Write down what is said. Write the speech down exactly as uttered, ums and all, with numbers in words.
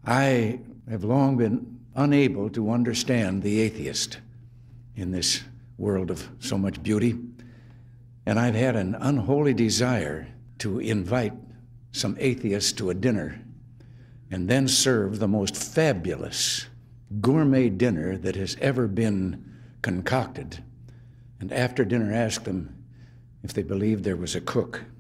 I have long been unable to understand the atheist in this world of so much beauty, and I've had an unholy desire to invite some atheists to a dinner and then serve the most fabulous gourmet dinner that has ever been concocted, and after dinner ask them if they believed there was a cook.